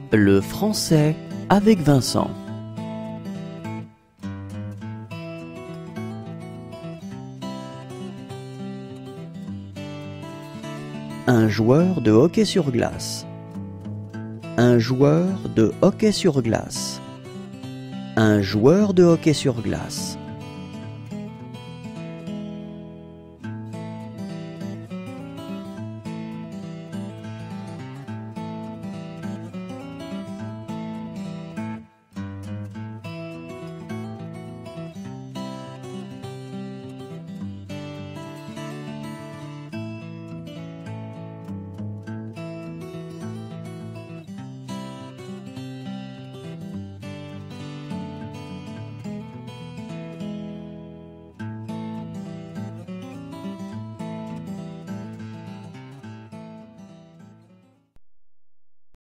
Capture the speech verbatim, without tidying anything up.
Le français avec Vincent. Un joueur de hockey sur glace. Un joueur de hockey sur glace. Un joueur de hockey sur glace.